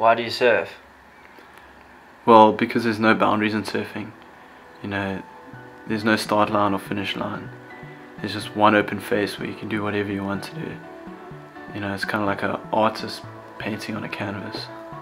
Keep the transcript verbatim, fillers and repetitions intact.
Why do you surf? Well, because there's no boundaries in surfing. You know, there's no start line or finish line. There's just one open face where you can do whatever you want to do. You know, it's kind of like an artist painting on a canvas.